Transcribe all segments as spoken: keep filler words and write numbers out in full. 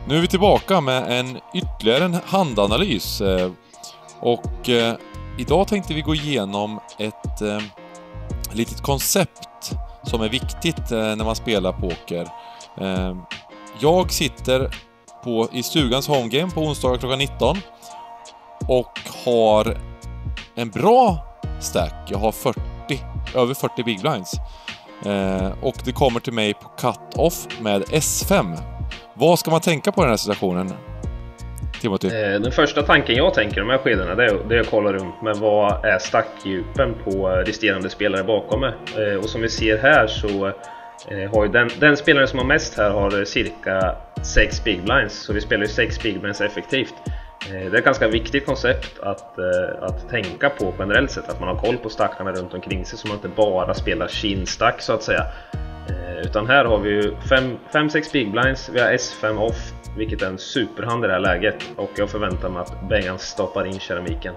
Nu är vi tillbaka med en ytterligare en handanalys. Och eh, idag tänkte vi gå igenom ett eh, litet koncept som är viktigt eh, när man spelar poker. Eh, jag sitter på, i stugans homegame på onsdagar klockan nitton och har en bra stack. Jag har fyrtio, över fyrtio big blinds. Eh, och det kommer till mig på cut-off med S fem. Vad ska man tänka på i den här situationen, Timothy? Eh, den första tanken jag tänker de här skedena, det är, det är att kolla runt med vad är stackdjupen på resterande spelare bakom mig. Eh, och som vi ser här så eh, har ju den, den spelaren som har mest här har cirka sex big blinds. Så vi spelar ju sex big blinds effektivt. Det är ett ganska viktigt koncept att, att tänka på generellt sett, att man har koll på stackarna runt omkring sig så man inte bara spelar kinstack så att säga. Utan här har vi ju fem sex big blinds, vi har S fem off, vilket är en superhand i det här läget, och jag förväntar mig att Bengan stoppar in keramiken.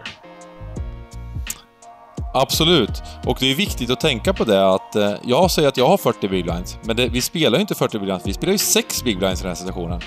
Absolut, och det är viktigt att tänka på det att eh, jag säger att jag har fyrtio big blinds, men det, vi spelar ju inte fyrtio big blinds, vi spelar ju sex big blinds i den här situationen.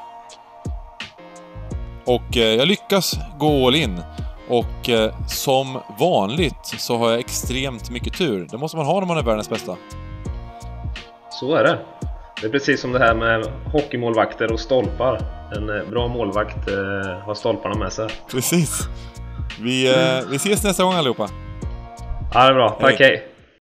Och eh, jag lyckas gå all in. Och eh, som vanligt så har jag extremt mycket tur. Det måste man ha när man är världens bästa. Så är det. Det är precis som det här med hockeymålvakter och stolpar. En eh, bra målvakt eh, har stolparna med sig. Precis. Vi, eh, vi ses nästa gång allihopa. Ja, det är bra. Tack, hej. hej.